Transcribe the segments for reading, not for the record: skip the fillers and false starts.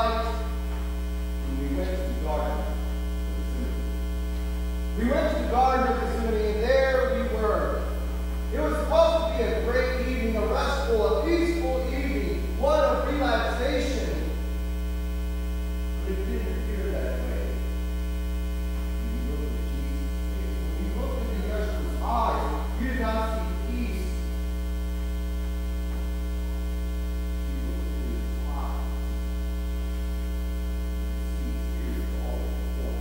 night, and we went to the Garden of Gethsemane. We went to the Garden of Gethsemane, and there we were. It was supposed to be a great evening, a restful, a peaceful evening, one of relaxation. But it didn't appear that way. When you looked at Jesus' face, when you looked into Yeshua's eyes, you did not see peace. You looked into his eyes. You see tears all over the floor.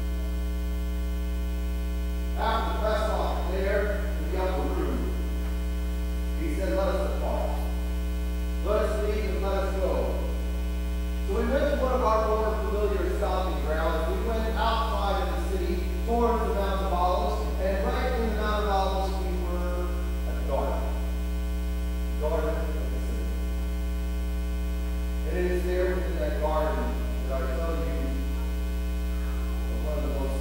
After the press off there in the upper room, he said, "Let us depart. Let us leave and let us go." So we went to one of our more familiar stomping grounds. We went outside of the city towards the Mount of Olives, and right in the Mount of Olives we were at the garden. Garden of Gethsemane. And it is there within that garden that I tell you one of the most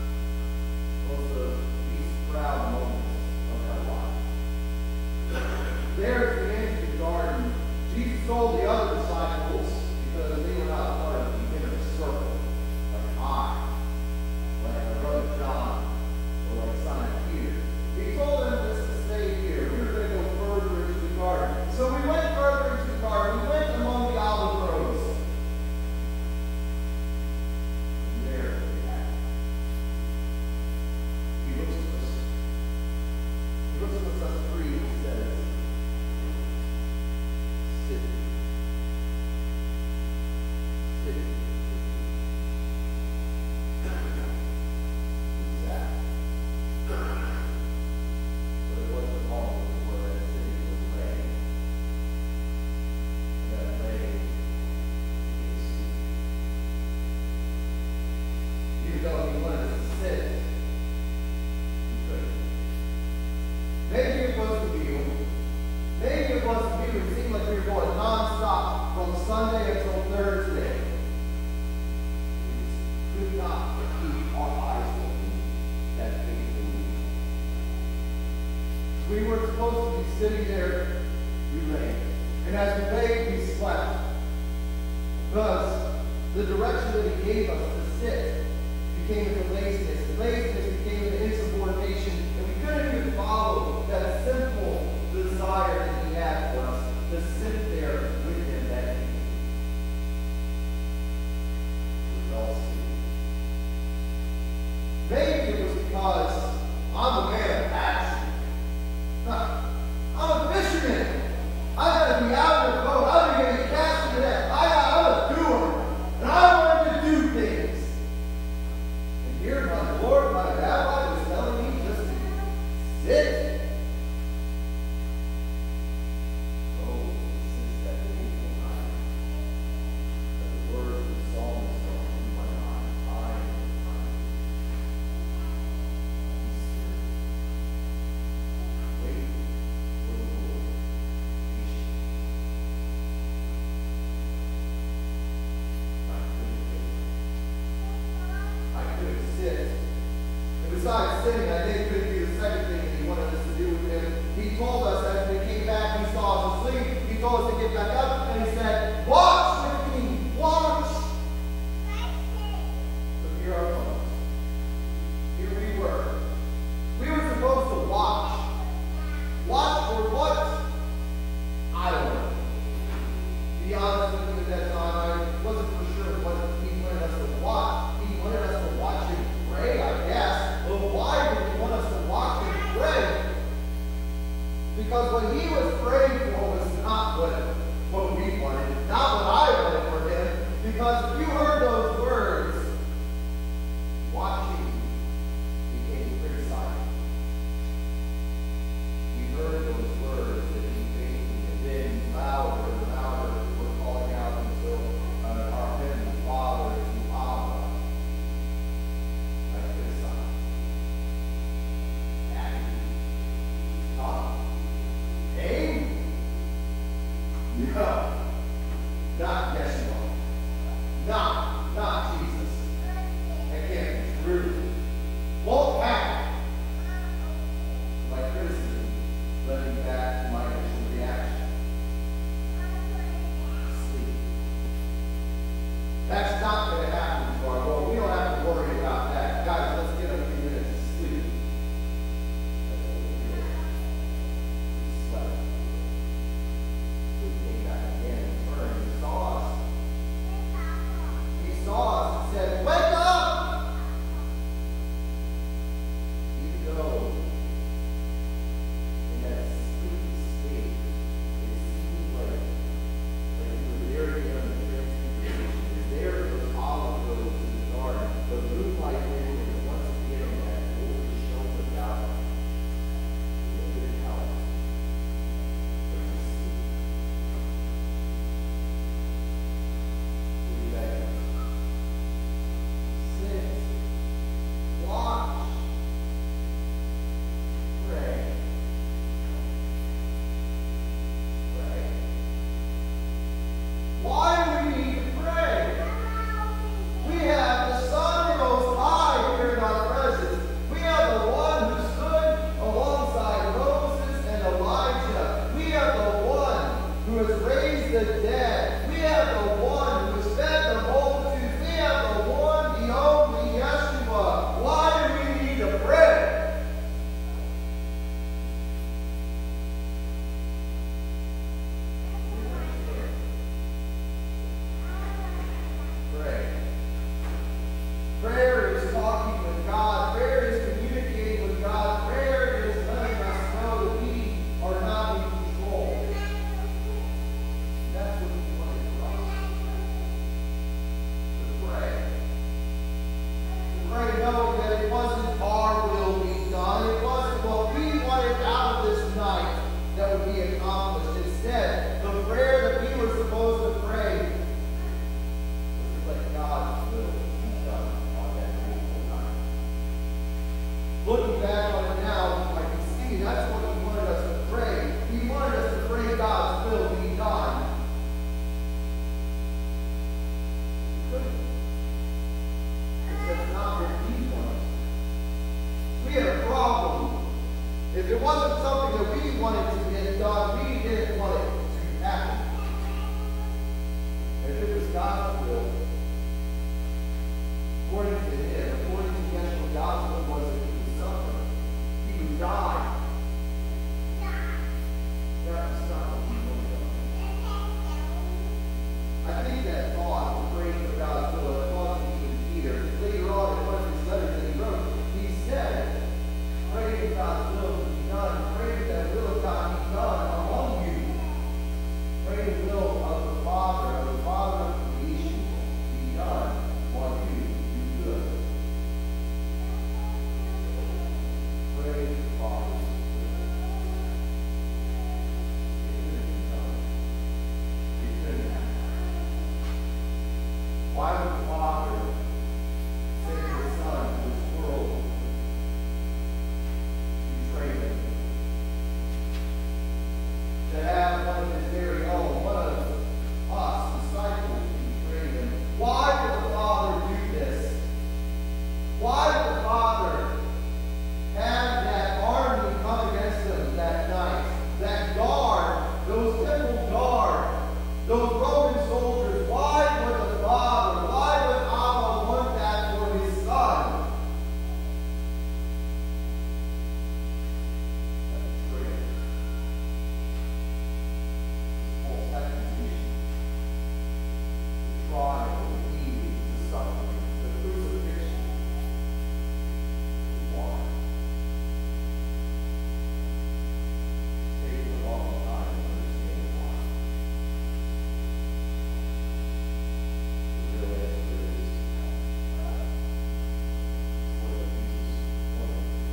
proud moments of our life. There at the end of the garden, Jesus told the other disciples, because they were not part of the inner circle, like I, like my brother John, or like Simon Peter. He told them just to stay here. We were going to go further into the garden. So we went further into the garden. We went among the olive groves. And there we had it. He looks at us. He looks at us three and he says, "Sit. Sit." Who's that? But it wasn't long before that city was laying. And that laying became sleep. Even though he wanted us to sit, he couldn't. Maybe it was the view. Maybe it was the view. It seemed like we were going non-stop from Sunday until Thursday. We could not keep our eyes open that fateful week. We were supposed to be sitting there. We lay. And as we lay, we slept. Because the direction that he gave us to sit became into laziness. Laziness became into insubordination. And we couldn't even follow that simple desire that he had for us to sit there with him that evening. We fell asleep. Maybe it was because I'm a man of action. I'm a fisherman. I gotta be out in the boat. I'm gonna get cast into that. I'm a doer. And I want to do things. And here my Lord, my rabbi, was telling me just to sit. Oh, since that fateful night, that the words of the psalmist are in my mind, time and time. Wait for the Lord, patient. I couldn't sit. And besides sitting, I think it could be the second thing that he wanted us to do with him. He told us as we came back, he saw us asleep. He told us to get back up, and he said, "Watch with me, watch." So here I was. Here we were. We were supposed to watch. Watch for what? I don't know. To be honest with you, at that time, I wasn't for sure what he wanted us to watch. He wanted us to watch him pray, I guess. But why did he want us to watch him pray? Because what he was praying for was not what we wanted, not what I wanted for him. Because if you heard those words, watching became criticizing. We heard those words that he faced, and then louder and louder we're calling out until our heavenly Father to Abba. I criticized. Daddy. Stop. Aim? No. Not Yeshua. Not That's not going to happen to our Lord. We don't have to worry about that. Guys, let's get a few minutes of sleep. That's what we did. We slept. We came back again and turned. He saw us. He saw us and said, "Wake up!" Even though in that sleepy state, it seemed like we were very young in transfiguration. There was olive groves in the garden. The moonlight ended, and once again that glory shone about him. It didn't help. But he sleep. We beg him. Sit. Watch. Pray. Pray. Why do we need to pray? We have the Son Most High here in our presence. We have the one who stood alongside Moses and Elijah. We have the one who has raised the dead. We have the one who has fed the multitudes. We have the one, the only Yeshua. Why do we need to pray? Pray. Prayer is talking with God. Prayer is communicating with God. Prayer is letting us know that we are not in control. That's what He wanted for us. To pray. To pray knowing that it wasn't our will be done. It wasn't what we wanted out of this night that would be accomplished. Instead, the prayer that we were supposed to pray was to let God's will be done on that fateful night. Looking back on it now, I can see that's what He wanted us to pray. He wanted us to pray God's will be done. We couldn't. Because that's not what He wanted. We had a problem. If it wasn't something that we wanted to get done, we didn't want it to happen. If it was God's will, according to Him, according to Yeshua, God's will was that He would suffer. He would die. That was not what He wanted. I think that thought of praying for God's will has caused even Peter. Later on in one of his letters that he wrote, he said, "Pray that God's will be done. Pray that the will of God be done among you. Pray the will of the Father of creation be done while you do good." Pray the Father's will. It couldn't be done. It couldn't happen. Why would the Father send His Son to this world to betray Him? To have one of His very own, one of us, disciples, betray Him. Why would the Father do this? Why would the Father have that army come against Him that night? That guard, those temple guard, those Roman soldiers. Why would the Father, why would Abba want that for His Son? That's betrayal. False accusation. The trial, the beating, the suffering, the crucifixion. Why? It's taken a long time to understand why. The real answer is what Jesus wanted to do.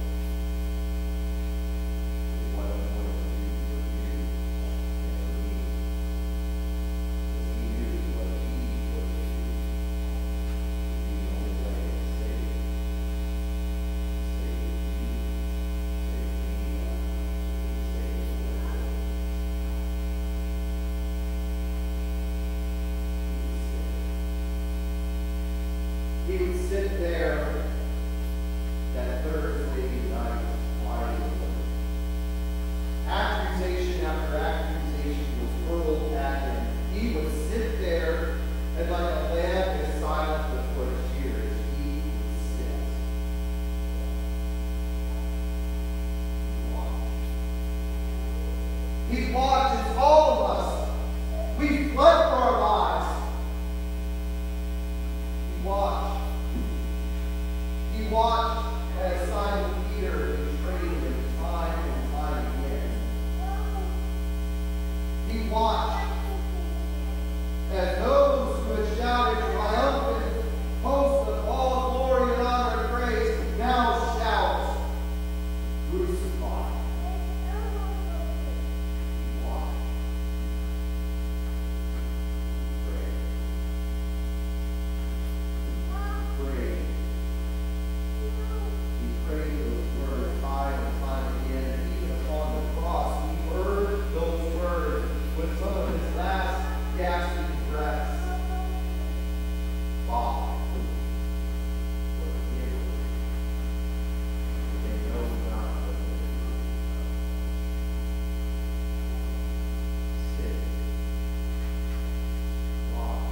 It's what I wanted to do for you and for me. Because He knew what He was to do. He the only way to save you. Save you. Save me. Save the world. He would sit there that Thursday night, wide awake. Accusation after accusation was hurled at Him. He would sit there and like a lamb watched. He watched as Simon Peter betrayed him time and time again. He watched as those who had shouted triumphant hosts of all glory and honor and praise now shout, crucify. He watched. Pray. He prayed those words time and time again, and even upon the cross, he heard those words with some of his last gasping breaths. Father, forgive them. They know not what they do. Sit. Walk.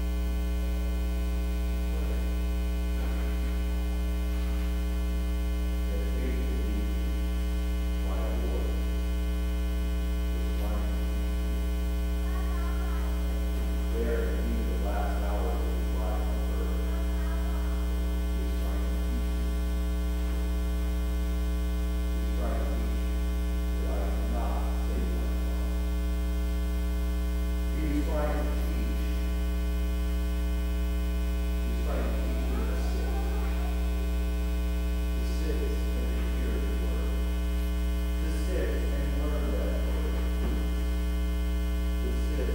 Pray. That faith will lead you by a Lord. There in even the last hours of his life on earth, he was trying to teach you. He was trying to teach you that I cannot save myself. He was trying to teach. He was trying to teach you to sit. To sit and to hear the word. To sit and learn that word. To sit.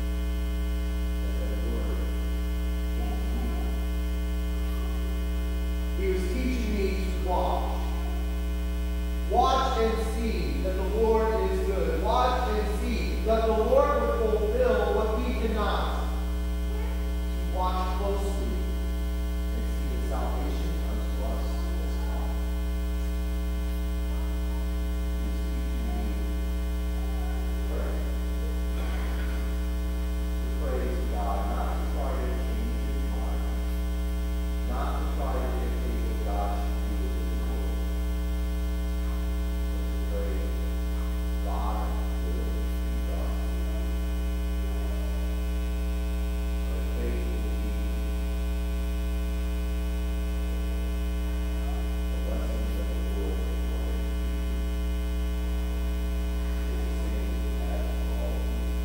He was teaching me to watch. Watch and see that the Lord is good. Watch and see that the Lord will fulfill what we cannot. To watch closely and see that salvation comes to us as God. He was teaching me to pray. To pray to God, not to try to change his mind. Not to try to dictate what God should do in the world, but to pray, God will be done. Our faith will be the blessings that the Lord will bring. It's the same as it has for all of you.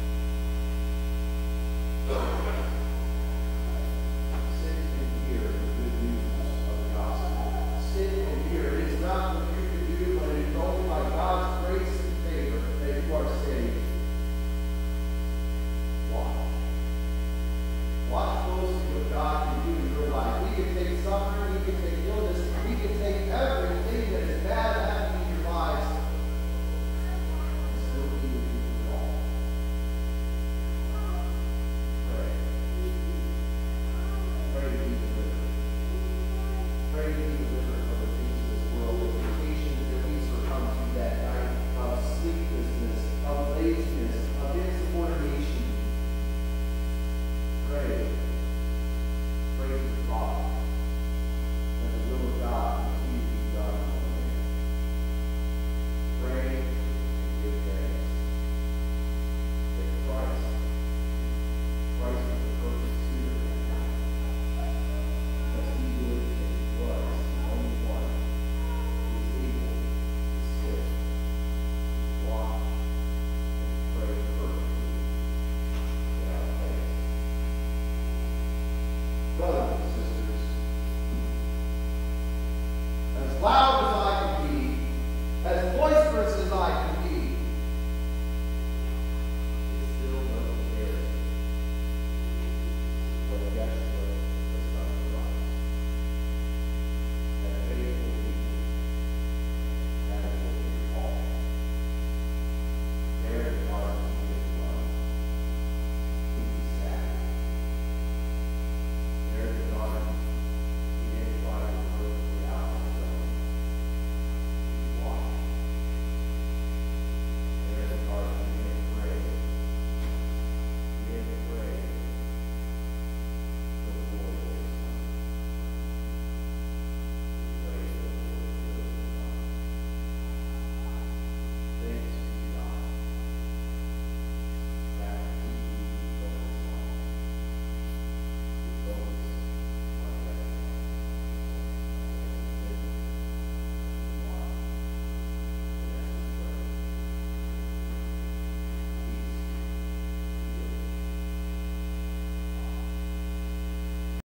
Sit and hear the good news of the gospel. Sit and hear. It is not what you can do, but it is only by God's grace and favor that you are saved. Watch. Watch closely what God can do in your life. He can take suffering, He can take illness, He can take everything that is bad happening in your lives and still He will do it all. Pray. Pray to be delivered. Pray to be delivered from the things of this world, the temptations that we succumb to that night of sleeplessness, of laziness, of insubordination. Pray. Pray to God that the will of God continue to be done on the man. Pray and give thanks that Christ was the perfect suitor that night. Because he would and was the only one who was able to sit, walk, and pray perfectly without faith. Brothers and sisters, as loud as